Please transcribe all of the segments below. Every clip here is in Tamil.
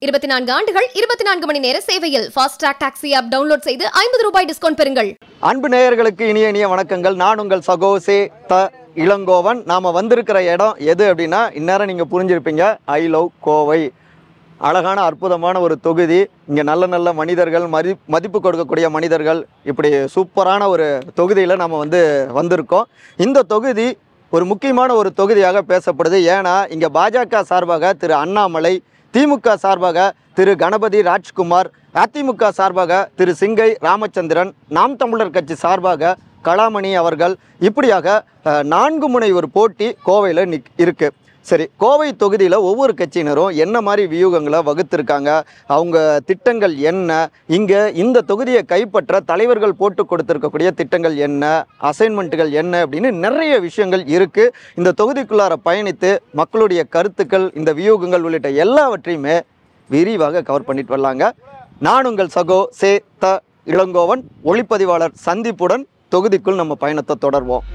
24 ஆண்டுகள் 24 மணி நேர சேவையில் fast track taxi app download செய்து 50 ரூபாய் டிஸ்கவுண்ட் பெறுங்கள். அன்பு நேயர்களுக்கு இனிய வணக்கங்கள். நான் உங்கள் சகோசே த இளங்கோவன். நாம வந்திருக்கிற இடம் எது அப்படின்னா, இந்நேரம் நீங்க புரிஞ்சிருப்பீங்க, ஐ லவ் கோவை. அழகான அற்புதமான ஒரு தொகுதி. இங்கே நல்ல மனிதர்கள், மதிப்பு கொடுக்கக்கூடிய மனிதர்கள், இப்படி சூப்பரான ஒரு தொகுதியில் நம்ம வந்திருக்கோம். இந்த தொகுதி ஒரு முக்கியமான ஒரு தொகுதியாக பேசப்படுது. ஏன்னா இங்கே பாஜக சார்பாக திரு அண்ணாமலை, திமுக சார்பாக திரு கணபதி ராஜ்குமார், அதிமுக சார்பாக திரு சிங்கை ராமச்சந்திரன், நாம் தமிழர் கட்சி சார்பாக கலாமணி அவர்கள், இப்படியாக 4 முனை ஒரு போட்டி கோவையில் இருக்கு. சரி, கோவை தொகுதியில் ஒவ்வொரு கட்சியினரும் என்ன மாதிரி வியூகங்களை வகுத்திருக்காங்க, அவங்க திட்டங்கள் என்ன, இங்கே இந்த தொகுதியை கைப்பற்ற தலைவர்கள் போட்டு கொடுத்துருக்கக்கூடிய திட்டங்கள் என்ன, அசைன்மெண்ட்டுகள் என்ன அப்படின்னு நிறைய விஷயங்கள் இருக்குது. இந்த தொகுதிக்குள்ளார பயணித்து மக்களுடைய கருத்துக்கள், இந்த வியூகங்கள் உள்ளிட்ட எல்லாவற்றையுமே விரிவாக கவர் பண்ணிட்டு வரலாங்க. நான் உங்கள் சகோ த இளங்கோவன், ஒளிப்பதிவாளர் சந்தீப்புடன் தொகுதிக்குள் நம்ம பயணத்தை தொடர்வோம்.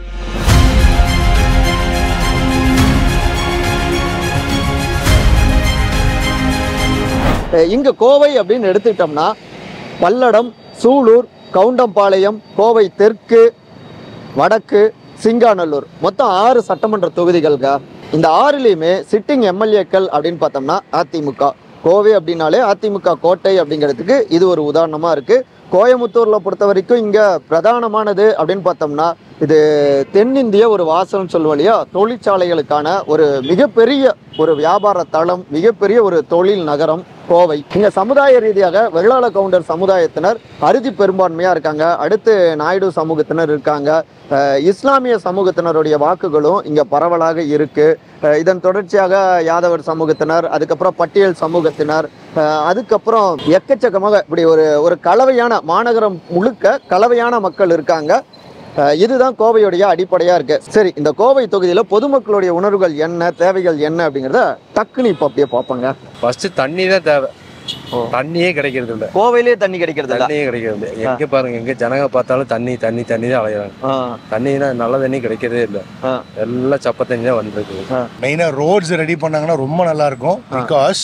இங்கே கோவை அப்படின்னு எடுத்துக்கிட்டோம்னா, பல்லடம், சூலூர், கவுண்டம்பாளையம், கோவை தெற்கு, வடக்கு, சிங்காநல்லூர், மொத்தம் 6 சட்டமன்ற தொகுதிகள்ங்க. இந்த 6லையுமே சிட்டிங் எம்எல்ஏக்கள் அப்படின்னு பார்த்தோம்னா அதிமுக. கோவை அப்படின்னாலே அதிமுக கோட்டை அப்படிங்கிறதுக்கு இது ஒரு உதாரணமாக இருக்குது. கோயமுத்தூரில் பொறுத்த வரைக்கும் இங்கே பிரதானமானது அப்படின்னு பார்த்தோம்னா, இது தென்னிந்திய ஒரு வாசல்னு சொல்லுவோம் இல்லையா, தொழிற்சாலைகளுக்கான ஒரு மிகப்பெரிய ஒரு வியாபார தளம், மிகப்பெரிய ஒரு தொழில் நகரம் கோவை. இங்கே சமுதாய ரீதியாக வெள்ளாள கவுண்டர் சமுதாயத்தினர் அறுதி பெரும்பான்மையாக இருக்காங்க. அடுத்து நாயுடு சமூகத்தினர் இருக்காங்க. இஸ்லாமிய சமூகத்தினருடைய வாக்குகளும் இங்கே பரவலாக இருக்குது. இதன் தொடர்ச்சியாக யாதவர் சமூகத்தினர், அதுக்கப்புறம் பட்டியல் சமூகத்தினர், அதுக்கப்புறம் எக்கச்சக்கமாக இப்படி ஒரு கலவையான, மாநகரம் முழுக்க கலவையான மக்கள் இருக்காங்க. இதுதான் கோவையுடைய அடிப்படையாக இருக்கு. சரி, இந்த கோவை தொகுதியில் பொதுமக்களுடைய உணர்வுகள் என்ன, தேவைகள் என்ன அப்படிங்கிறத டக்குன்னு இப்போ அப்படியே பார்ப்பாங்க. ஃபர்ஸ்ட் தண்ணி தான் தேவை. தண்ணியே கிடைக்கிறது இல்லை. கோவையிலே தண்ணி கிடைக்கிறது இல்லை. தண்ணியே கிடைக்கிறது. எங்க பாருங்க, எங்க ஜனங்க பார்த்தாலும் தண்ணி தண்ணி தண்ணி தான் அலையிறாங்க. தண்ணினா நல்ல தண்ணி கிடைக்கிறதே இல்லை. எல்லாம் சப்ப தண்ணி தான் வந்துருக்கு. மெயினா ரோட்ஸ் ரெடி பண்ணாங்கன்னா ரொம்ப நல்லா இருக்கும். பிகாஸ்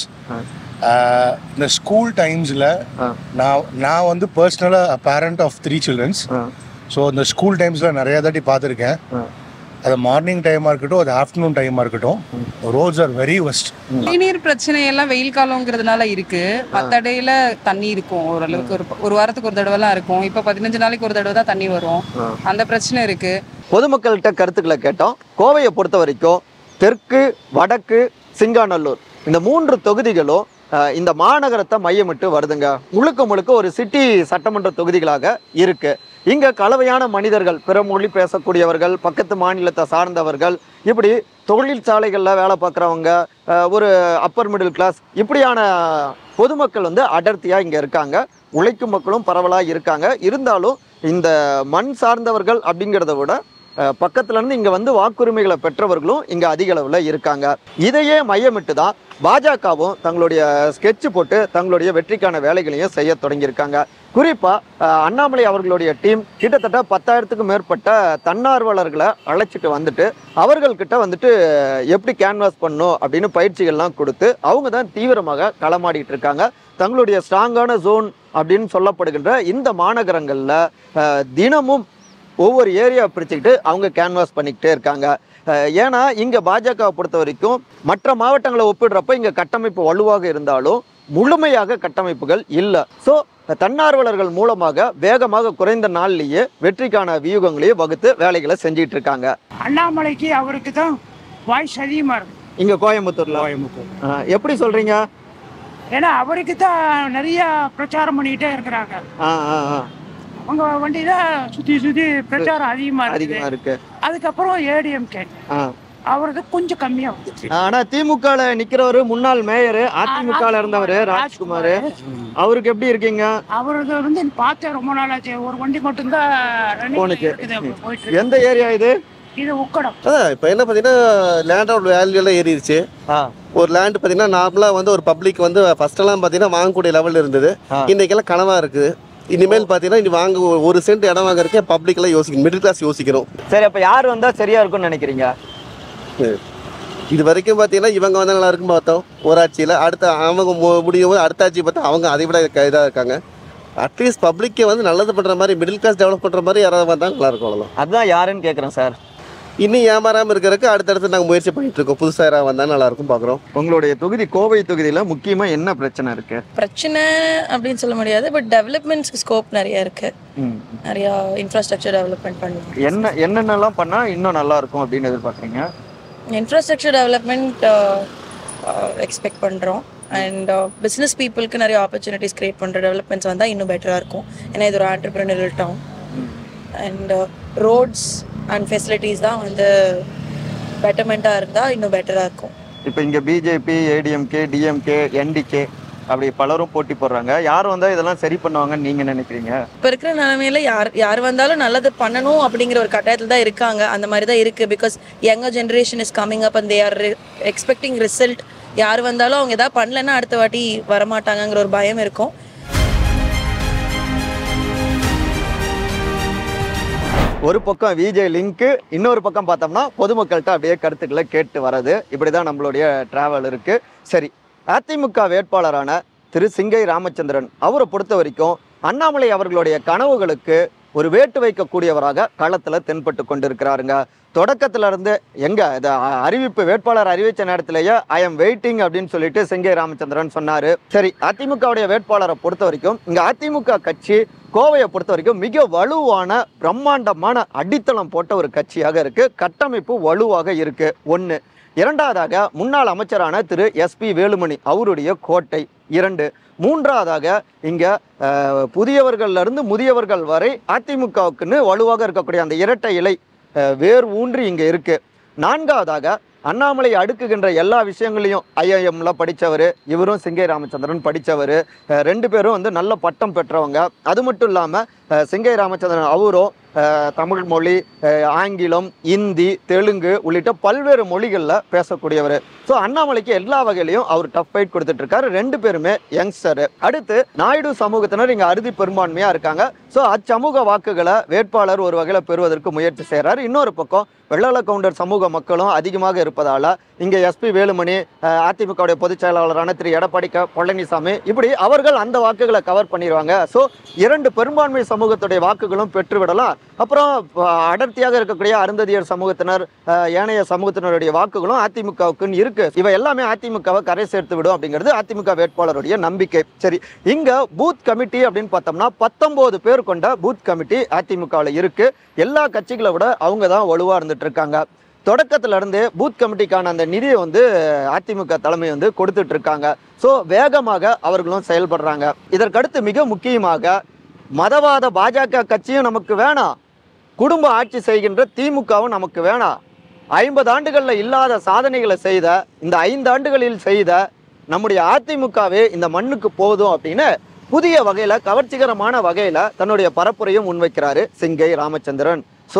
இந்த ஸ்கூல் டைம்ஸ்ல நான் பர்சனலா பேரண்ட் ஆஃப் 3 children. ஸோ இந்த ஸ்கூல் டைம்ஸில் நிறையா தாட்டி பார்த்துருக்கேன். அது மார்னிங் டைமாக இருக்கட்டும், அது ஆஃப்டர்நூன் டைமாக இருக்கட்டும், ரோட்ஸ் ஆர் வெரி ஒஸ்ட். குடிநீர் பிரச்சனை எல்லாம் வெயில் காலங்கிறதுனால இருக்கு. 10 அடையில தண்ணி இருக்கும், ஓரளவுக்கு ஒரு வாரத்துக்கு ஒரு தடவைலாம் இருக்கும். இப்போ 15 நாளைக்கு ஒரு தடவை தான் தண்ணி வரும். அந்த பிரச்சனை இருக்கு. பொதுமக்கள்கிட்ட கருத்துக்களை கேட்டோம். கோவையை பொறுத்த வரைக்கும் தெற்கு, வடக்கு, சிங்காநல்லூர், இந்த 3 தொகுதிகளும் இந்த மாநகரத்தை மையமிட்டு வருதுங்க. முழுக்க ஒரு சிட்டி சட்டமன்ற தொகுதிகளாக இருக்கு. இங்கே கலவையான மனிதர்கள், பிற மொழி பேசக்கூடியவர்கள், பக்கத்து மாநிலத்தை சார்ந்தவர்கள், இப்படி தொழிற்சாலைகளில் வேலை பார்க்குறவங்க, ஒரு அப்பர் மிடில் கிளாஸ், இப்படியான பொதுமக்கள் அடர்த்தியாக இங்கே இருக்காங்க. உழைக்கும் மக்களும் பரவலாக இருக்காங்க. இருந்தாலும் இந்த மண் சார்ந்தவர்கள் அப்படிங்கிறத விட பக்கத்துலேருந்து இங்கே வாக்குரிமைகளை பெற்றவர்களும் இங்கே அதிக அளவில் இருக்காங்க. இதையே மையமிட்டு தான் பாஜகவும் தங்களுடைய ஸ்கெட்ச் போட்டு தங்களுடைய வெற்றிக்கான வேலைகளையும் செய்ய தொடங்கியிருக்காங்க. குறிப்பாக அண்ணாமலை அவர்களுடைய டீம் கிட்டத்தட்ட 10,000க்கும் மேற்பட்ட தன்னார்வலர்களை அழைச்சிட்டு வந்துட்டு அவர்கள்கிட்ட எப்படி கேன்வாஸ் பண்ணணும் அப்படின்னு பயிற்சிகள்லாம் கொடுத்து அவங்க தான் தீவிரமாக களமாடிட்டு இருக்காங்க. தங்களுடைய ஸ்ட்ராங்கான ஜோன் அப்படின்னு சொல்லப்படுகின்ற இந்த மாநகரங்களில் தினமும் ஒவ்வொரு ஏரியா பிரிச்சுக்கிட்டு அவங்க கேன்வாஸ் பண்ணிக்கிட்டே இருக்காங்க. ஏன்னா இங்கே பாஜகவை பொறுத்த வரைக்கும் மற்ற மாவட்டங்களை ஒப்பிடுறப்ப இங்கே கட்டமைப்பு வலுவாக இருந்தாலும் முழுமையாக கட்டமைப்புகள் இல்லை. ஸோ தன்னார்வலர்கள் மூலமாக வேகமாக குறைந்த நாள்லேயே வெற்றிக்கான வியூகங்களையும் வகுத்து வேலைகளை செஞ்சிட்டு இருக்காங்க. அண்ணாமலைக்கு அவருக்கு தான் வாய்ஸ் அதிகமாக இருக்கு இங்கே கோயம்புத்தூர்ல. எப்படி சொல்றீங்க? ஏன்னா அவருக்கு தான் நிறைய பிரச்சாரம் பண்ணிக்கிட்டே இருக்கிறாங்க. அவங்க வண்டி தான் சுற்றி பிரச்சாரம் அதிகமாக இருக்கு. அதுக்கப்புறம் ஏடிஎம்கே அவரது கொஞ்சம் கம்மியா வந்துச்சு. ஆனா திமுக நிக்கிறவரு முன்னாள் மேயர், அதிமுக இருந்தவர் ராஜ்குமார், அவருக்கு எப்படி இருக்கீங்க? அவரது பார்த்தேன், ரொம்ப நாள் ஆச்சு. ஒரு வண்டி மட்டும்தான் போயிட்டு. எந்த ஏரியா இது? இது உக்கடம். இப்போ என்ன பார்த்தீங்கன்னா லேண்டோட வேல்யூ எல்லாம் ஏறிடுச்சு. ஒரு லேண்ட் பார்த்தீங்கன்னா நார்மலாக ஒரு பப்ளிக் ஃபர்ஸ்ட் எல்லாம் பார்த்தீங்கன்னா வாங்கக்கூடிய லெவலில் இருந்தது. இன்னைக்கெல்லாம் கனவா இருக்குது. இனிமேல் பார்த்தீங்கன்னா இனி வாங்க 1 சென்ட் இடம் வாங்குறதுக்கே பப்ளிக்லாம் யோசிக்கணும், மிடில் கிளாஸ் யோசிக்கணும். சரி, அப்போ யார் வந்தால் சரியா இருக்கும்னு நினைக்கிறீங்க? இது வரைக்கும் பார்த்தீங்கன்னா இவங்க வந்து நல்லா இருக்கும் பார்த்தோம் ஒரு ஆட்சியில், அடுத்த அவங்க முடியும் போது அடுத்த ஆட்சி பார்த்தா அவங்க அதை விட இதாக இருக்காங்க. அட்லீஸ்ட் பப்ளிக்கை வந்து நல்லது பண்ணுற மாதிரி, மிடில் கிளாஸ் டெவலப் பண்ணுற மாதிரி யாராவது வந்தால் நல்லா இருக்கும். அவ்வளோதான். அதுதான் யாருன்னு கேட்குறேன் சார். இன்னும் ஏமாறாமல் இருக்கிறதுக்கு அடுத்தடுத்து நாங்கள் முயற்சி பண்ணிட்டு இருக்கோம். புதுசாக யாராவது வந்தால் நல்லா இருக்கும் பார்க்குறோம். உங்களுடைய தொகுதி கோவை தொகுதியில் முக்கியமாக என்ன பிரச்சனை இருக்கு? பிரச்சனை அப்படின்னு சொல்ல முடியாது, பட் டெவலப்மெண்ட்ஸ்க்கு ஸ்கோப் நிறைய இருக்கு. நிறைய இன்ஃப்ராஸ்ட்ரக்சர் டெவலப்மெண்ட் பண்ணலாம். என்னென்னலாம் பண்ணால் இன்னும் நல்லா இருக்கும் அப்படின்னு எதிர்பார்க்குறீங்க? இன்ஃப்ராஸ்ட்ரக்சர் டெவலப்மெண்ட் எக்ஸ்பெக்ட் பண்ணுறோம். அண்ட் பிஸ்னஸ் பீப்புளுக்கு நிறைய ஆப்பர்ச்சுனிட்டிஸ் கிரியேட் பண்ணுற டெவலப்மெண்ட்ஸ் வந்தால் இன்னும் பெட்டராக இருக்கும். ஏன்னா இது ஒரு entrepreneurial town. And roads and facilities தான் வந்து பெட்டர்மெண்ட்டாக இருந்தால் இன்னும் பெட்டராக இருக்கும். இப்போ இங்கே பிஜேபி, ஏடிஎம்கே, டிஎம்கே, என்டிகே அப்படி பலரும் போட்டி போடுறாங்க. யார் வந்தால் இதெல்லாம் சரி பண்ணுவாங்கன்னு நீங்கள் நினைக்கிறீங்க? இப்போ இருக்கிற நிலைமையில யார் வந்தாலும் நல்லது பண்ணணும் அப்படிங்கிற ஒரு கட்டாயத்தில் தான் இருக்காங்க. அந்த மாதிரி தான் இருக்குது. Because younger generation is coming up and they are expecting result. யார் வந்தாலும் அவங்க எதாவது பண்ணலைன்னா அடுத்த வாட்டி வரமாட்டாங்கிற ஒரு பயம் இருக்கும். ஒரு பக்கம் விஜய் லிங்க்கு, இன்னொரு பக்கம் பார்த்தோம்னா பொதுமக்கள்கிட்ட அப்படியே கருத்துக்களை கேட்டு வர்றது. இப்படி தான் நம்மளுடைய டிராவல் இருக்குது. சரி, அதிமுக வேட்பாளரான திரு சிங்கை ராமச்சந்திரன் அவரை பொறுத்த வரைக்கும் அண்ணாமலை அவர்களுடைய கனவுகளுக்கு ஒரு வேட்டு வைக்கக்கூடியவராக களத்தில் தென்பட்டு கொண்டிருக்கிறாருங்க. தொடக்கத்துல இருந்து எங்க இதை அறிவிப்பு வேட்பாளர் அறிவிச்ச நேரத்திலேயே ஐ எம் வெயிட்டிங் அப்படின்னு சொல்லிட்டு சிங்கை ராமச்சந்திரன் சொன்னாரு. சரி, அதிமுகவுடைய வேட்பாளரை பொறுத்த வரைக்கும் இங்க அதிமுக கட்சி கோவையை பொறுத்த வரைக்கும் மிக வலுவான பிரம்மாண்டமான அடித்தளம் போட்ட ஒரு கட்சியாக இருக்கு. கட்டமைப்பு வலுவாக இருக்கு. ஒன்று. இரண்டாவதாக முன்னாள் அமைச்சரான திரு எஸ்பி வேலுமணி அவருடைய கோட்டை. 2. மூன்றாவதாக இங்க புதியவர்கள்ல இருந்து முதியவர்கள் வரை அதிமுகவுக்குன்னு வலுவாக இருக்கக்கூடிய அந்த இரட்டை இலை வேர் ஊன்றி இங்க இருக்கு. 4வதாக அண்ணாமலை அடுக்குகின்ற எல்லா விஷயங்களையும் ஐஐஎம்ல படித்தவர், இவரும் சிங்கை ராமச்சந்திரன் படித்தவர். 2 பேரும் வந்து நல்ல பட்டம் பெற்றவங்க. அது மட்டும் இல்லாமல் சிங்கை ராமச்சந்திரன் அவரும் தமிழ் மொழி, ஆங்கிலம், இந்தி, தெலுங்கு உள்ளிட்ட பல்வேறு மொழிகளில் பேசக்கூடியவர். ஸோ அண்ணாமலைக்கு எல்லா வகையிலையும் அவர் டஃப் ஃபைட் கொடுத்துட்டு இருக்காரு. 2 பேருமே யங்ஸ்டர். அடுத்து நாயுடு சமூகத்தினர் இங்கே அறுதி பெரும்பான்மையாக இருக்காங்க. ஸோ அச்சமூக வாக்குகளை வேட்பாளர் ஒரு வகையில் பெறுவதற்கு முயற்சி செய்கிறார். இன்னொரு பக்கம் வெள்ளாள கவுண்டர் சமூக மக்களும் அதிகமாக இருப்பதால் இங்கே எஸ்பி வேலுமணி, அதிமுகவுடைய பொதுச் செயலாளரான திரு எடப்பாடி பழனிசாமி, இப்படி அவர்கள் அந்த வாக்குகளை கவர் பண்ணிடுவாங்க. ஸோ 2 பெரும்பான்மை சமூகத்துடைய வாக்குகளும் பெற்றுவிடலாம். அப்புறம் அடர்த்தியாக இருக்கக்கூடிய அருந்ததியர் சமூகத்தினர், ஏனைய சமூகத்தினருடைய வாக்குகளும் அதிமுகவுக்குன்னு இருக்கு. இவை எல்லாமே அதிமுகவை கரை சேர்த்து விடும் அப்படிங்கிறது அதிமுக வேட்பாளருடைய நம்பிக்கை. சரி, இங்க பூத் கமிட்டி அப்படின்னு பார்த்தோம்னா 19 பேர் கொண்ட பூத் கமிட்டி அதிமுகவில் இருக்கு. எல்லா கட்சிகளை விட அவங்க தான் வலுவா இருந்துட்டு இருக்காங்க. தொடக்கத்துல இருந்து பூத் கமிட்டிக்கான அந்த நிதியை வந்து அதிமுக தலைமை வந்து கொடுத்துட்டு இருக்காங்க. ஸோ வேகமாக அவர்களும் செயல்படுறாங்க. இதற்கடுத்து மிக முக்கியமாக மதவாத பாஜக கட்சியும் நமக்கு வேணாம், குடும்ப ஆட்சி செய்கின்ற திமுகவும் நமக்கு வேணாம். 50 ஆண்டுகளில் இல்லாத சாதனைகளை செய்த இந்த 5 ஆண்டுகளில் செய்த நம்முடைய அதிமுகவே இந்த மண்ணுக்கு போதும் அப்படின்னு புதிய வகையில், கவர்ச்சிகரமான வகையில் தன்னுடைய பரப்புரையும் முன்வைக்கிறாரு சிங்கை ராமச்சந்திரன். ஸோ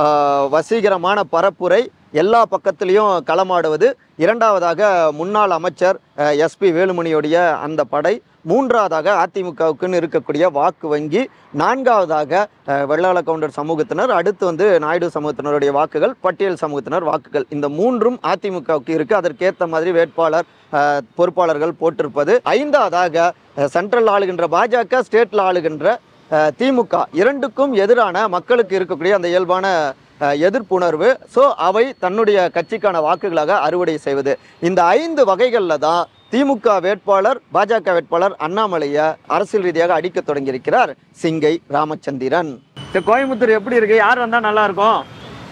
வசீகரமான பரப்புரை, எல்லா பக்கத்திலையும் களமாடுவது. இரண்டாவதாக முன்னாள் அமைச்சர் எஸ்பி வேலுமணியுடைய அந்த படை. மூன்றாவதாக அதிமுகவுக்குன்னு இருக்கக்கூடிய வாக்கு வங்கி. 4வதாக வெள்ளாள கவுண்டர் சமூகத்தினர். அடுத்து வந்து நாயுடு சமூகத்தினருடைய வாக்குகள், பட்டியல் சமூகத்தினர் வாக்குகள். இந்த 3ம் அதிமுகவுக்கு இருக்கு. அதற்கேற்ற மாதிரி வேட்பாளர் பொறுப்பாளர்கள் போட்டிருப்பது. 5வதாக சென்ட்ரல் ஆளுகின்ற பாஜக, ஸ்டேட்ல ஆளுகின்ற திமுக, 2க்கும் எதிரான மக்களுக்கு இருக்கக்கூடிய அந்த இயல்பான எதிர்ப்புணர்வு. ஸோ அவை தன்னுடைய கட்சிக்கான வாக்குகளாக அறுவடை செய்வது. இந்த 5 வகைகளில் தான் திமுக வேட்பாளர், பாஜக வேட்பாளர் அண்ணாமலையை அரசியல் ரீதியாக அடிக்க தொடங்கியிருக்கிறார் சிங்கை ராமச்சந்திரன். கோயம்புத்தூர் எப்படி இருக்கு? யார் வந்தா நல்லா இருக்கும்?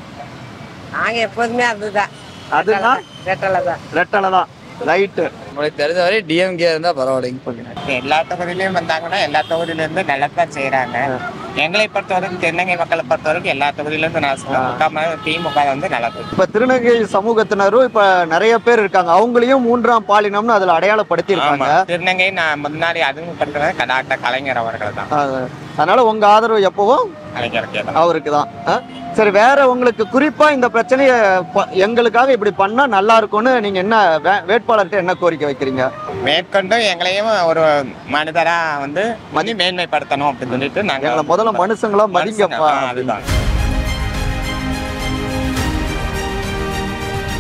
நாங்க எப்போதுமே அதுதான். அதுதான் ரெட்டலை தான். ரைட்டு. உங்களுக்கு தெரிஞ்ச வரை டிஎம்கே இருந்தா பரவாயில்லைங்க. எல்லா தொகுதியிலையும் வந்தாங்கன்னா எல்லா தொகுதியில இருந்து நல்லதான் செய்யறாங்க. எங்களை பொறுத்த வரைக்கும், திருநங்கை மக்களை பொறுத்த வரைக்கும் எல்லா தொகுதியில இருந்து நான் சொல்லுவேன், திமுக வந்து நல்லது. இப்ப திருநங்கை சமூகத்தினரும் இப்ப நிறைய பேர் இருக்காங்க. அவங்களையும் 3ஆம் பாலினம்னு அதுல அடையாளப்படுத்தி இருக்காங்க. திருநங்கை நான் முன்னாடி அறிமுகப்படுத்துறது டாக்டர் கலைஞர் அவர்கள் தான். அதனால உங்க ஆதரவு எப்பவும் அவருக்கு தான். சரி, வேற உங்களுக்கு குறிப்பா இந்த பிரச்சனையை எங்களுக்காக இப்படி பண்ணா நல்லா இருக்கும்னு நீங்க என்ன வேட்பாளர்கிட்ட என்ன கோரிக்கை வைக்கிறீங்க? மேற்கொண்டு எங்களையும் ஒரு மனிதரா வந்து மேன்மைப்படுத்தணும் அப்படின்னு சொல்லிட்டு நாங்க முதல்ல மனுஷங்களா மதிங்கப்பா. அதுதான்.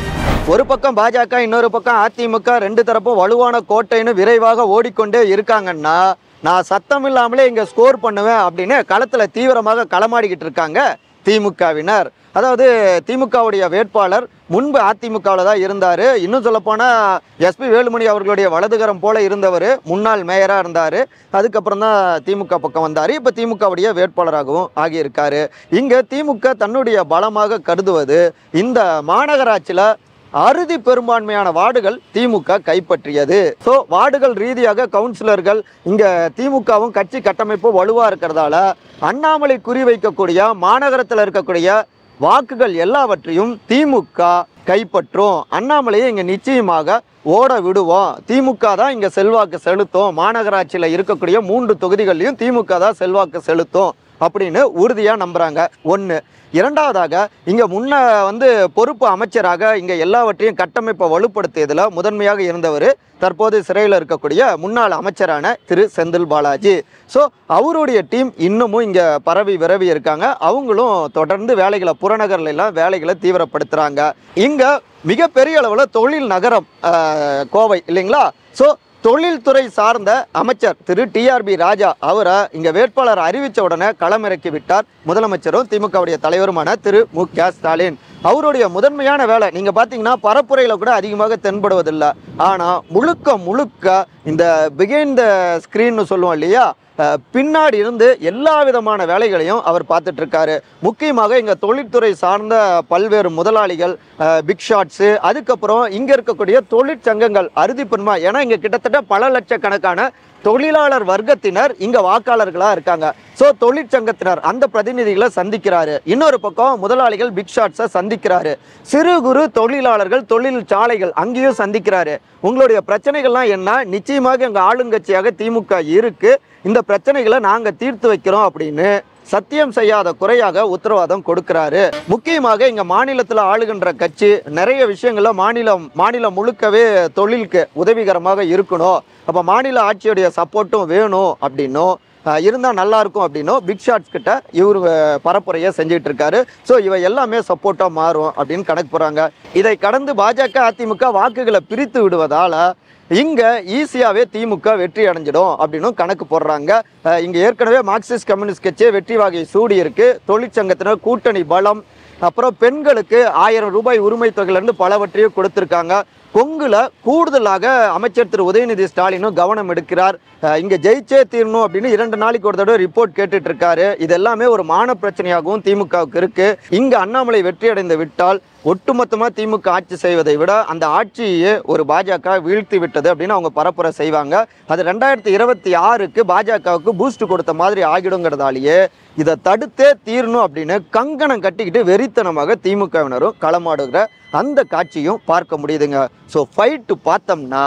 ஒரு பக்கம் பாஜக, இன்னொரு பக்கம் அதிமுக, ரெண்டு தரப்பும் வலுவான கோட்டைன்னு விரைவாக ஓடிக்கொண்டே இருக்காங்கன்னா நான் சத்தம் இல்லாமலே இங்க ஸ்கோர் பண்ணுவேன் அப்படின்னு களத்துல தீவிரமாக களமாடிக்கிட்டு இருக்காங்க திமுகவினர். அதாவது திமுகவுடைய வேட்பாளர் முன்பு அதிமுகவில் தான் இருந்தார். இன்னும் சொல்லப்போனால் எஸ்பி வேலுமணி அவர்களுடைய வலதுகரம் போல இருந்தவர், முன்னாள் மேயராக இருந்தார். அதுக்கப்புறம் தான் திமுக பக்கம் வந்தார். இப்போ திமுகவுடைய வேட்பாளராகவும் ஆகியிருக்காரு. இங்கே திமுக தன்னுடைய பலமாக கருதுவது இந்த மாநகராட்சியில் அறுதி பெரும்பான்மையான வார்டுகள் திமுக கைப்பற்றியது. ஸோ வார்டுகள் ரீதியாக கவுன்சிலர்கள் இங்கே திமுகவும் கட்சி கட்டமைப்பு வலுவாக இருக்கிறதால அண்ணாமலை குறிவைக்கக்கூடிய மாநகரத்தில் இருக்கக்கூடிய வாக்குகள் எல்லாவற்றையும் திமுக கைப்பற்றும். அண்ணாமலையை இங்கே நிச்சயமாக ஓட விடுவோம், திமுக தான் இங்கே செல்வாக்கு செலுத்தும், மாநகராட்சியில் இருக்கக்கூடிய 3 தொகுதிகள்லையும் திமுக தான் செல்வாக்கு செலுத்தும் அப்படின்னு உறுதியாக நம்புகிறாங்க. ஒன்று. இரண்டாவதாக இங்கே பொறுப்பு அமைச்சராக இங்கே எல்லாவற்றையும் கட்டமைப்பை வலுப்படுத்தியதில் முதன்மையாக இருந்தவர் தற்போது சிறையில் இருக்கக்கூடிய முன்னாள் அமைச்சரான திரு செந்தில் பாலாஜி. ஸோ அவருடைய டீம் இன்னமும் இங்கே பரவி விரவி இருக்காங்க. அவங்களும் தொடர்ந்து வேலைகளை புறநகர்லாம் வேலைகளை தீவிரப்படுத்துகிறாங்க. இங்கே மிகப்பெரிய அளவில் தொழில் நகரம் கோவை இல்லைங்களா? ஸோ தொழில்துறை சார்ந்த அமைச்சர் திரு டிஆர்பி ராஜா அவரை இங்கே வேட்பாளர் அறிவித்த உடனே களமிறக்கி விட்டார் முதலமைச்சரும் திமுகவுடைய தலைவருமான திரு மு.க. ஸ்டாலின். அவருடைய முதன்மையான வேலை நீங்கள் பார்த்தீங்கன்னா பரப்புரையில் கூட அதிகமாக தென்படுவதில்லை. ஆனால் முழுக்க இந்த பிகைண்ட் த ஸ்க்ரீன்னு சொல்லுவோம் இல்லையா, பின்னாடி இருந்து எல்லா விதமான வேலைகளையும் அவர் பார்த்துட்டு இருக்காரு. முக்கியமாக இங்கே தொழில்துறை சார்ந்த பல்வேறு முதலாளிகள், பிக் ஷாட்ஸு, அதுக்கப்புறம் இங்கே இருக்கக்கூடிய தொழிற்சங்கங்கள் அறுதி பெருமா, ஏன்னா இங்கே கிட்டத்தட்ட பல லட்சக்கணக்கான தொழிலாளர் வர்க்கத்தினர் இங்கே வாக்காளர்களாக இருக்காங்க. ஸோ தொழிற்சங்கத்தினர் அந்த பிரதிநிதிகளை சந்திக்கிறாரு. இன்னொரு பக்கம் முதலாளிகள் பிக் ஷாட்ஸை சந்திக்கிறாரு. சிறு குறு தொழிலாளர்கள், தொழிற்சாலைகள் அங்கேயும் சந்திக்கிறாரு. உங்களுடைய பிரச்சனைகள்லாம் என்ன, நிச்சயமாக எங்கள் ஆளுங்கட்சியாக திமுக இருக்கு, இந்த பிரச்சனைகளை நாங்கள் தீர்த்து வைக்கிறோம் அப்படின்னு சத்தியம் செய்யாத குறையாக உத்தரவாதம் கொடுக்கிறாரு. முக்கியமாக இங்க மாநிலத்தில் ஆளுகின்ற கட்சி நிறைய விஷயங்கள்ல மாநிலம் முழுக்கவே தொழிலுக்கு உதவிகரமாக இருக்கணும், அப்ப மாநில ஆட்சியுடைய சப்போர்ட்டும் வேணும் அப்படின்னும் இருந்தா நல்லா இருக்கும் அப்படின்னும் பிக் ஷாட்ஸ் கிட்ட இவர் பரப்புரையை செஞ்சுட்டு இருக்காரு. ஸோ இவை எல்லாமே சப்போர்ட்டா மாறும் அப்படின்னு கணக்கு போறாங்க. இதை கடந்து பாஜக அதிமுக வாக்குகளை பிரித்து விடுவதால இங்க ஈஸியாவே திமுக வெற்றி அடைஞ்சிடும் அப்படின்னு கணக்கு போடுறாங்க. இங்க ஏற்கனவே மார்க்சிஸ்ட் கம்யூனிஸ்ட் கட்சியே வெற்றி வாகை சூடி இருக்கு. தொழிற்சங்கத்தினர் கூட்டணி பலம், அப்புறம் பெண்களுக்கு 1000 ரூபாய் உரிமை தொகையிலிருந்து பலவற்றையும் கொடுத்திருக்காங்க. கொங்குல கூடுதலாக அமைச்சர் திரு உதயநிதி ஸ்டாலினும் கவனம் எடுக்கிறார். இங்க ஜெயிச்சே தீரணும் அப்படின்னு 2 நாளைக்கு ஒரு தடவை ரிப்போர்ட் கேட்டுட்டு இருக்காரு. இது எல்லாமே ஒரு மான பிரச்சனையாகவும் திமுகவுக்கு இருக்கு. இங்க அண்ணாமலை வெற்றி அடைந்து விட்டால் ஒட்டுமொத்தமா திமுக ஆட்சி செய்வதை விட அந்த ஆட்சியே ஒரு பாஜக வீழ்த்தி விட்டது அப்படின்னு அவங்க பரப்புரை செய்வாங்க. அது 2026க்கு பாஜகவுக்கு பூஸ்ட் கொடுத்த மாதிரி ஆகிடுங்கிறதாலேயே இதை தடுத்தே தீரணும் அப்படின்னு கங்கணம் கட்டிக்கிட்டு வெறித்தனமாக திமுகவினரும் களமாடுகிற அந்த காட்சியும் பார்க்க முடியுதுங்க. ஸோ ஃபைட்டு பார்த்தோம்னா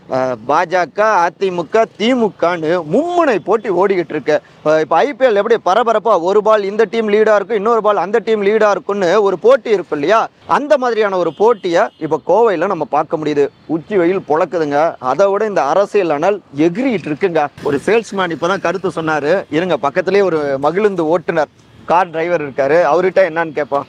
பாஜக அதிமுக திமுகன்னு மும்முனை போட்டி ஓடிக்கிட்டு இருக்கு. இப்போ ஐபிஎல் எப்படி பரபரப்பாக ஒரு பால் இந்த டீம் லீடாக இருக்கும், இன்னொரு பால் அந்த டீம் லீடாக இருக்குன்னு ஒரு போட்டி இருக்கும் இல்லையா, அந்த மாதிரியான ஒரு போட்டியை இப்போ கோவையில் நம்ம பார்க்க முடியுது. உச்சி வெயில் பொழக்குதுங்க. அதை விட இந்த அரசியல் அனல் எகிரிட்டு இருக்குங்க. ஒரு சேல்ஸ்மேன் இப்போ தான் கருத்து சொன்னார். இருங்க, பக்கத்துலேயே ஒரு மகிழுந்து ஓட்டுநர் கார் டிரைவர் இருக்காரு, அவர்கிட்ட என்னன்னு கேட்போம்.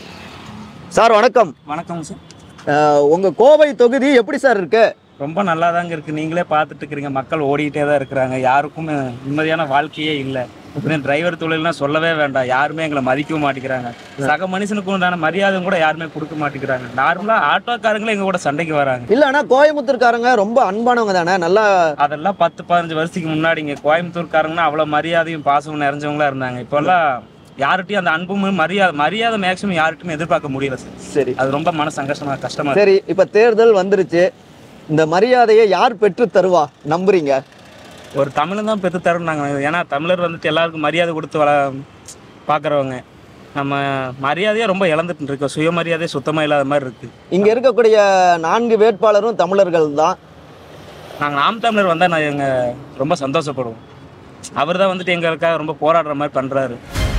சார் வணக்கம். வணக்கம் சார். உங்கள் கோவை தொகுதி எப்படி சார் இருக்கு? ரொம்ப நல்லா தாங்க இருக்குது. நீங்களே பார்த்துட்டு இருக்கிறீங்க, மக்கள் ஓடிக்கிட்டே தான் இருக்கிறாங்க. யாருக்கும் நிம்மதியான வாழ்க்கையே இல்லை. டிரைவர் தொழில்னால் சொல்லவே வேண்டாம், யாருமே எங்களை மதிக்கவும் மாட்டேங்கிறாங்க. சக மனுஷனுக்கு உண்டான மரியாதை கூட யாருமே கொடுக்க மாட்டேங்கிறாங்க. நார்மலாக ஆட்டோக்காரங்களும் எங்கள் கூட சண்டைக்கு வராங்க. இல்லை, ஆனால் கோயம்புத்தூர்காரங்க ரொம்ப அன்பானவங்க தானே, நல்லா. அதெல்லாம் 10-15 வருஷத்துக்கு முன்னாடி இங்கே கோயம்புத்தூர்காரங்கன்னா அவ்வளோ மரியாதையும் பாசமும் நிறைஞ்சவங்களா இருந்தாங்க. இப்போல்லாம் யார்கிட்டையும் அந்த அன்பும் மரியாதை மேக்ஸிமம் யார்கிட்டையும் எதிர்பார்க்க முடியல சார். சரி, அது ரொம்ப மன சங்கடமா கஷ்டமா. சரி, இப்போ தேர்தல் வந்துருச்சு, இந்த மரியாதையை யார் பெற்று தருவா நம்புறீங்க? ஒரு தமிழன் தான் பெற்று தருனாங்க. ஏன்னா தமிழர் எல்லாருக்கும் மரியாதை கொடுத்து பார்க்குறவங்க. நம்ம மரியாதையாக ரொம்ப இழந்துட்டு இருக்கோம். சுயமரியாதை சுத்தமாக இல்லாத மாதிரி இருக்குது. இங்கே இருக்கக்கூடிய 4 வேட்பாளரும் தமிழர்கள் தான். நாங்கள் நாம் தமிழர் வந்தால் நாங்கள் ரொம்ப சந்தோஷப்படுவோம். அவர் தான் எங்களுக்காக ரொம்ப போராடுற மாதிரி பண்ணுறாரு.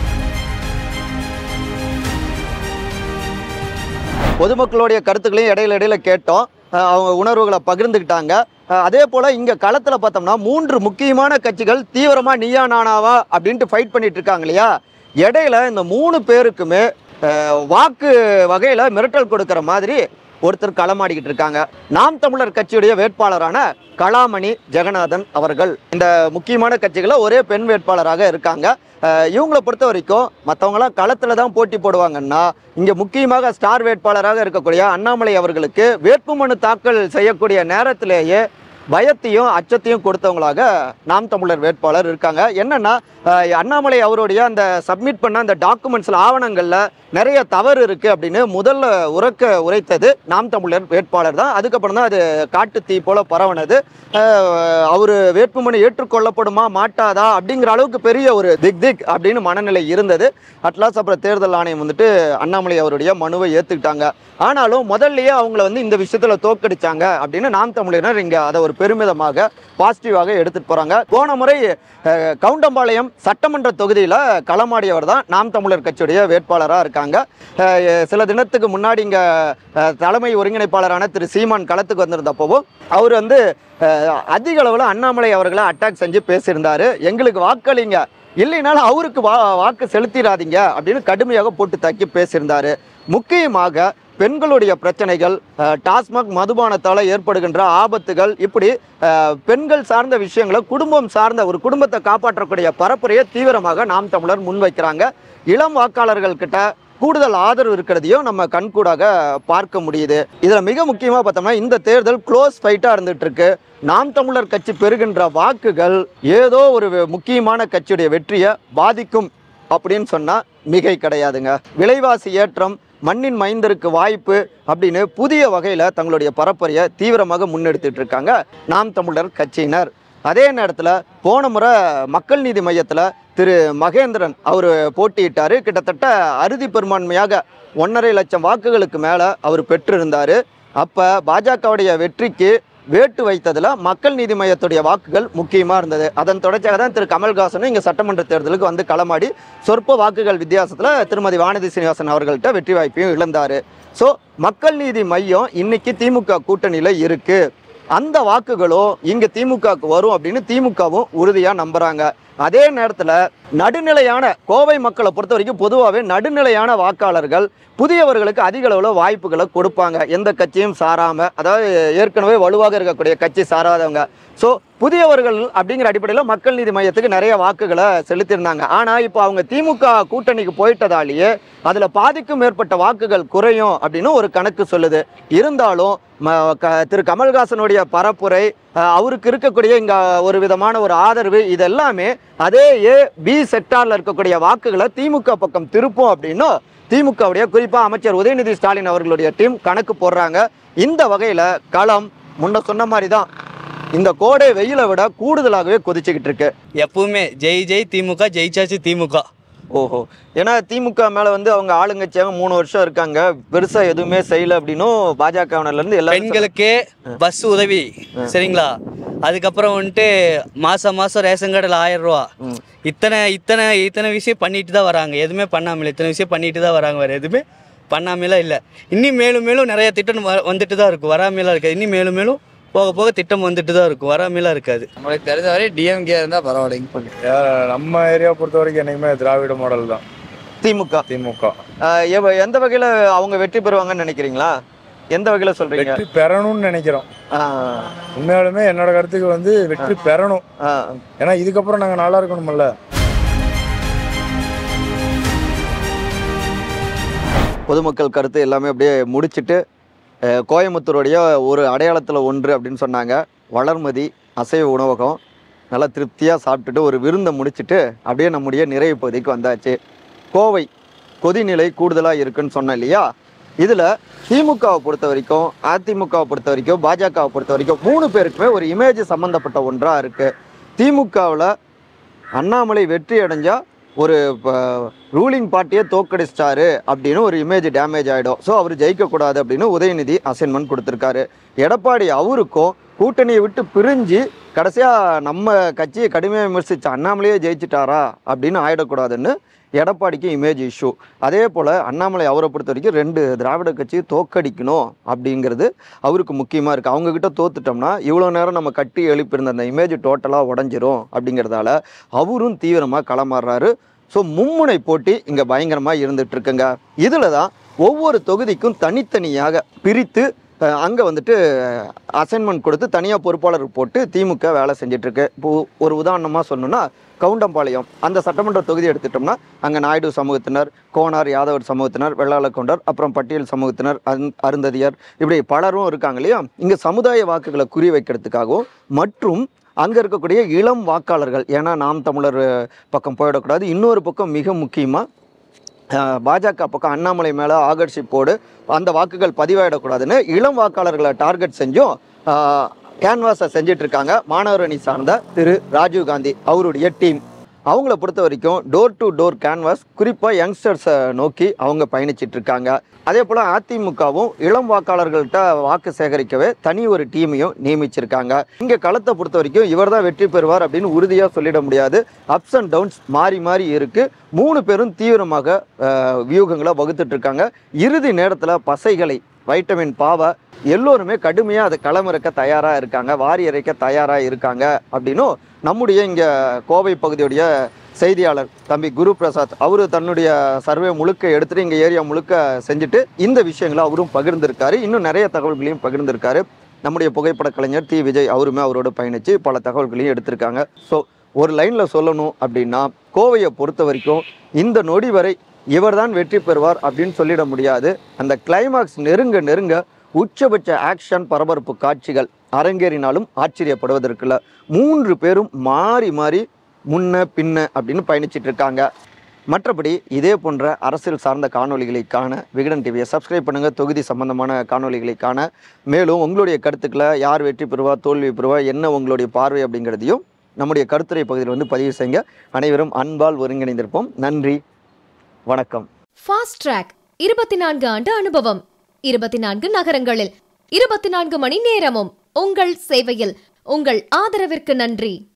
பொதுமக்களுடைய கருத்துக்களையும் இடையில கேட்டோம், அவங்க உணர்வுகளை பகிர்ந்துக்கிட்டாங்க. அதே போல் இங்கே களத்தில் பார்த்தோம்னா 3 முக்கியமான கட்சிகள் தீவிரமாக நீயா நானாவா அப்படின்ட்டு ஃபைட் பண்ணிட்டு இருக்காங்க இல்லையா. இடையில இந்த 3 பேருக்குமே வாக்கு வகையில் மிரட்டல் கொடுக்குற மாதிரி ஒருத்தர் களமாடிக்கிட்டு இருக்காங்க. நாம் தமிழர் கட்சியுடைய வேட்பாளரான கலாமணி ஜெகநாதன் அவர்கள் இந்த முக்கியமான கட்சிகளை ஒரே பெண் வேட்பாளராக இருக்காங்க. இவங்களை பொறுத்த வரைக்கும் மற்றவங்களாம் களத்தில் தான் போட்டி போடுவாங்கன்னா இங்கே முக்கியமாக ஸ்டார் வேட்பாளராக இருக்கக்கூடிய அண்ணாமலை அவர்களுக்கு வேட்புமனு தாக்கல் செய்யக்கூடிய நேரத்திலேயே பயத்தையும் அச்சத்தையும் கொடுத்தவங்களாக நாம் தமிழர் வேட்பாளர் இருக்காங்க. என்னன்னா அண்ணாமலை அவருடைய அந்த சப்மிட் பண்ண அந்த டாக்குமெண்ட்ஸில் ஆவணங்களில் நிறைய தவறு இருக்குது அப்படின்னு முதல்ல உரைத்தது நாம் தமிழர் வேட்பாளர் தான். அதுக்கப்புறம் தான் அது காட்டு தீ போல பரவனது. அவர் வேட்புமனு ஏற்றுக்கொள்ளப்படுமா மாட்டாதா அப்படிங்கிற அளவுக்கு பெரிய ஒரு திக் அப்படின்னு மனநிலை இருந்தது. அட்லாஸ் அப்புறம் தேர்தல் ஆணையம் வந்துட்டு அண்ணாமலை அவருடைய மனுவை ஏற்றுக்கிட்டாங்க. ஆனாலும் முதல்லயே அவங்கள இந்த விஷயத்தில் தோற்கடிச்சாங்க அப்படின்னு நாம் தமிழர் இங்கே அதை ஒரு பெருமிதமாக பாசிட்டிவாக எடுத்துகிட்டு போகிறாங்க. போன முறை கவுண்டம்பாளையம் சட்டமன்ற தொகுதியில் களமாடியவர் தான் நாம் தமிழர் கட்சியுடைய வேட்பாளராக இருக்காங்க. சில தினத்துக்கு முன்னாடி இங்கே தலைமை ஒருங்கிணைப்பாளரான திரு சீமான் களத்துக்கு வந்திருந்தப்போவும் அவர் அதிக அளவில் அண்ணாமலை அவர்களை அட்டாக் செஞ்சு பேசியிருந்தார். எங்களுக்கு வாக்களிங்க, இல்லைனாலும் அவருக்கு வாக்கு செலுத்திடாதீங்க அப்படின்னு கடுமையாக போட்டு தாக்கி பேசியிருந்தார். முக்கியமாக பெண்களுடைய பிரச்சனைகள், டாஸ்மாக் மதுபானத்தால் ஏற்படுகின்ற ஆபத்துகள், இப்படி பெண்கள் சார்ந்த விஷயங்களை குடும்பம் சார்ந்த ஒரு குடும்பத்தை காப்பாற்றக்கூடிய பரப்புரையை தீவிரமாக நாம் தமிழர் முன்வைக்கிறாங்க. இளம் வாக்காளர்கள் கிட்ட கூடுதல் ஆதரவு இருக்கிறதையும் நம்ம கண்கூடாக பார்க்க முடியுது. இதில் மிக முக்கியமாக பார்த்தோம்னா இந்த தேர்தல் க்ளோஸ் ஃபைட்டாக இருந்துட்டு இருக்கு. நாம் தமிழர் கட்சி பெறுகின்ற வாக்குகள் ஏதோ ஒரு முக்கியமான கட்சியுடைய வெற்றியை பாதிக்கும் அப்படின்னு சொன்னால் மிகை கிடையாதுங்க. விலைவாசி ஏற்றம், மண்ணின் மைந்தருக்கு வாய்ப்பு அப்படின்னு புதிய வகையில் தங்களுடைய பரப்புரையை தீவிரமாக முன்னெடுத்துட்டு இருக்காங்க நாம் தமிழர் கட்சியினர். அதே நேரத்தில் போன முறை மக்கள் நீதி மையத்தில் திரு மகேந்திரன் அவர் போட்டியிட்டார். கிட்டத்தட்ட அறுதி பெரும்பான்மையாக 1.5 லட்சம் வாக்குகளுக்கு மேலே அவர் பெற்றிருந்தார். அப்போ பாஜகவுடைய வெற்றிக்கு வேட்டு வைத்ததில் மக்கள் நீதி மையத்துடைய வாக்குகள் முக்கியமாக இருந்தது. அதன் தொடர்ச்சியாக தான் திரு கமல்ஹாசனும் இங்கே சட்டமன்ற தேர்தலுக்கு களமாடி சொற்ப வாக்குகள் வித்தியாசத்தில் திருமதி வானதி சீனிவாசன் அவர்கள்ட்ட வெற்றி வாய்ப்பையும் இழந்தார். ஸோ மக்கள் நீதி மையம் இன்னைக்கு திமுக கூட்டணியில் இருக்குது. அந்த வாக்குகளும் இங்கே திமுகவுக்கு வரும் அப்படின்னு திமுகவும் உறுதியாக நம்புகிறாங்க. அதே நேரத்தில் நடுநிலையான கோவை மக்களை பொறுத்த வரைக்கும் பொதுவாகவே நடுநிலையான வாக்காளர்கள் புதியவர்களுக்கு அதிக அளவில் வாய்ப்புகளை கொடுப்பாங்க. எந்த கட்சியும் சாராமல், அதாவது ஏற்கனவே வலுவாக இருக்கக்கூடிய கட்சி சாராதவங்க. ஸோ புதியவர்கள் அப்படிங்கிற அடிப்படையில் மக்கள் நீதி மையத்துக்கு நிறைய வாக்குகளை செலுத்தியிருந்தாங்க. ஆனால் இப்போ அவங்க திமுக கூட்டணிக்கு போயிட்டதாலேயே அதில் பாதிக்கும் மேற்பட்ட வாக்குகள் குறையும் அப்படின்னு ஒரு கணக்கு சொல்லுது. இருந்தாலும் திரு கமல்ஹாசனுடைய பரப்புரை, அவருக்கு இருக்கக்கூடிய இங்கே ஒரு விதமான ஒரு ஆதரவு, இதெல்லாமே அதே பி செக்டாரில் இருக்கக்கூடிய வாக்குகளை திமுக பக்கம் திருப்போம் அப்படின்னு திமுகவுடைய குறிப்பாக அமைச்சர் உதயநிதி ஸ்டாலின் அவர்களுடைய டீம் கணக்கு போடுறாங்க. இந்த வகையில் களம் முன்ன சொன்ன மாதிரி தான் இந்த கோடை வெயிலை விட கூடுதலாகவே கொதிச்சுக்கிட்டு இருக்கு. எப்பவுமே ஜெய் திமுக, ஜெயிச்சாச்சு திமுக. ஓஹோ, ஏன்னா திமுக மேல அவங்க ஆளுங்கட்சியாக 3 வருஷம் இருக்காங்க, பெருசா எதுவுமே செய்யல அப்படின்னும் பாஜகவினர்ல இருந்து எல்லா பெண்களுக்கு பஸ் உதவி சரிங்களா, அதுக்கப்புறம் மாசம் ரேஷன் கார்டில் 1000 ரூபா, இத்தனை விஷயம் பண்ணிட்டு தான் வராங்க. எதுவுமே பண்ணாமல் இத்தனை விஷயம் பண்ணிட்டு தான் வராங்க, வேறு எதுவுமே பண்ணாமலாம் இல்லை. இன்னும் மேலும் நிறைய திட்டம் வந்துட்டு தான் இருக்கும், வராமலாம் இருக்காது. இன்னும் மேலும் போக போக திட்டம் வந்துட்டு தான் இருக்கும், வராமலாம் இருக்காது. நம்மளுக்கு தெரிஞ்ச வரை டிஎம்கே இருந்தால் பரவாயில்லைங்க. நம்ம ஏரியா பொறுத்த வரைக்கும் என்னைக்குமே திராவிட மாடல் தான். திமுக எந்த வகையில் அவங்க வெற்றி பெறுவாங்கன்னு நினைக்கிறீங்களா? எந்த வகையில சொல்றீங்க? வெற்றி பெறணும்னு நினைக்கிறோம். உண்மையாலுமே என்னோட கருத்துக்கு வெற்றி பெறணும். ஏன்னா இதுக்கப்புறம் நாங்க நல்லா இருக்கணும்ல. பொதுமக்கள் கருத்து எல்லாமே அப்படியே முடிச்சுட்டு கோயம்புத்தூருடைய ஒரு அடையாளத்தில் ஒன்று அப்படின்னு சொன்னாங்க. வளர்மதி அசைவ உணவகம். நல்லா திருப்தியாக சாப்பிட்டுட்டு ஒரு விருந்தை முடிச்சுட்டு அப்படியே நம்முடைய நிறைவு பகுதிக்கு வந்தாச்சு. கோவை கொதிநிலை கூடுதலாக இருக்குன்னு சொன்னேன் இல்லையா? இதில் திமுகவை பொறுத்த வரைக்கும், அதிமுகவை பொறுத்த வரைக்கும், பாஜகவை பொறுத்த வரைக்கும் 3 பேருக்குமே ஒரு இமேஜ் சம்மந்தப்பட்ட ஒன்றாக இருக்குது. திமுகவில் அண்ணாமலை வெற்றி அடைஞ்சால் ஒரு ரூலிங் பார்ட்டியை தோக்கடிச்சிட்டாரு அப்படின்னு ஒரு இமேஜ் டேமேஜ் ஆகிடும். ஸோ அவர் ஜெயிக்கக்கூடாது அப்படின்னு உதயநிதி அசைன்மெண்ட் கொடுத்துருக்காரு. எடப்பாடி அவருக்கும் கூட்டணியை விட்டு பிரிஞ்சு கடைசியாக நம்ம கட்சியை கடுமையாக விமர்சித்த அண்ணாமலையே ஜெயிச்சிட்டாரா அப்படின்னு ஆகிடக்கூடாதுன்னு எடப்பாடிக்கு இமேஜ் இஷ்யூ. அதே போல் அண்ணாமலை அவரை பொறுத்த வரைக்கும் 2 திராவிட கட்சியை தோக்கடிக்கணும் அப்படிங்கிறது அவருக்கு முக்கியமாக இருக்குது. அவங்கக்கிட்ட தோத்துட்டோம்னா இவ்வளோ நேரம் நம்ம கட்டி எழுப்பியிருந்த அந்த இமேஜ் டோட்டலாக உடஞ்சிரும் அப்படிங்கிறதால அவரும் தீவிரமாக களமாறுறாரு. ஸோ மும்முனை போட்டி இங்கே பயங்கரமாக இருந்துகிட்ருக்குங்க. இதில் தான் ஒவ்வொரு தொகுதிக்கும் தனித்தனியாக பிரித்து அங்கே வந்துட்டு அசைன்மெண்ட் கொடுத்து தனியாக பொறுப்பாளர் போட்டு திமுக வேலை செஞ்சிட்ருக்கு. இப்போ ஒரு உதாரணமாக சொல்லணும்னா கவுண்டம்பாளையம் அந்த சட்டமன்ற தொகுதி எடுத்துட்டோம்னா அங்கே நாயுடு சமூகத்தினர், கோனார் யாதவர் சமூகத்தினர், வெள்ளாள கவுண்டர், அப்புறம் பட்டியல் சமூகத்தினர், அருந்ததியர், இப்படி பலரும் இருக்காங்க இல்லையா. இங்கே சமுதாய வாக்குகளை குறி வைக்கிறதுக்காகவும் மற்றும் அங்கே இருக்கக்கூடிய இளம் வாக்காளர்கள், ஏன்னா நாம் தமிழர் பக்கம் போயிடக்கூடாது, இன்னொரு பக்கம் மிக முக்கியமாக பாஜக பக்கம் அண்ணாமலை மேலே ஆகர்ஷிப்போடு அந்த வாக்குகள் பதிவாயிடக்கூடாதுன்னு இளம் வாக்காளர்களை டார்கெட் செஞ்சும் கேன்வாஸை செஞ்சிட்ருக்காங்க மாணவர் அணி சார்ந்த திரு ராஜீவ்காந்தி அவருடைய டீம். அவங்கள பொறுத்த வரைக்கும் டோர் டு டோர் கேன்வாஸ் குறிப்பாக யங்ஸ்டர்ஸை நோக்கி அவங்க பயணிச்சிட்ருக்காங்க. அதே போல் அதிமுகவும் இளம் வாக்காளர்கள்ட்ட வாக்கு சேகரிக்கவே தனி ஒரு டீமையும் நியமிச்சிருக்காங்க. இங்கே களத்தை பொறுத்த வரைக்கும் இவர் தான் வெற்றி பெறுவார் அப்படின்னு உறுதியாக சொல்லிட முடியாது. அப்ஸ் அண்ட் டவுன்ஸ் மாறி மாறி இருக்குது. 3 பேரும் தீவிரமாக வியூகங்களை வகுத்துட்ருக்காங்க. இறுதி நேரத்தில் பசைகளை வைட்டமின் பாவை எல்லோருமே கடுமையாக அதை களமிறக்க தயாராக இருக்காங்க, வாரி இறைக்க தயாராக இருக்காங்க அப்படின்னும் நம்முடைய இங்கே கோவை பகுதியுடைய செய்தியாளர் தம்பி குரு பிரசாத் அவரு தன்னுடைய சர்வே முழுக்க எடுத்துட்டு இங்கே ஏரியா முழுக்க செஞ்சுட்டு இந்த விஷயங்களை அவரும் பகிர்ந்திருக்காரு. இன்னும் நிறைய தகவல்களையும் பகிர்ந்திருக்காரு. நம்முடைய புகைப்பட கலைஞர் தி விஜய் அவருமே அவரோட பயணித்து பல தகவல்களையும் எடுத்திருக்காங்க. ஸோ ஒரு லைனில் சொல்லணும் அப்படின்னா கோவையை பொறுத்த வரைக்கும் இந்த நொடி வரை இவர்தான் வெற்றி பெறுவார் அப்படின்னு சொல்லிட முடியாது. அந்த கிளைமாக்ஸ் நெருங்க நெருங்க உச்சபட்ச ஆக்ஷன் பரபரப்பு காட்சிகள் அரங்கேறினாலும் ஆச்சரியப்படுவதற்குள்ள 3 பேரும் மாறி மாறி முன்ன பின்ன அப்படின்னு பயணிச்சிட்டு இருக்காங்க. மற்றபடி இதே போன்ற அரசியல் சார்ந்த காணொலிகளை காண விகடன் டிவியை சப்ஸ்கிரைப் பண்ணுங்கள். தொகுதி சம்பந்தமான காணொலிகளை காண மேலும் உங்களுடைய கருத்துக்களை யார் வெற்றி பெறுவா தோல்வி பெறுவா என்ன உங்களுடைய பார்வை அப்படிங்கிறதையும் நம்முடைய கருத்துரை பகுதியில் வந்து பதிவு செய்யுங்க. அனைவரும் அன்பால் ஒருங்கிணைந்திருப்போம். நன்றி, வணக்கம். ஃபாஸ்ட் ட்ராக் 24 ஆண்டு அனுபவம், 24 நகரங்களில் 24 மணி நேரமும் உங்கள் சேவையில். உங்கள் ஆதரவிற்கு நன்றி.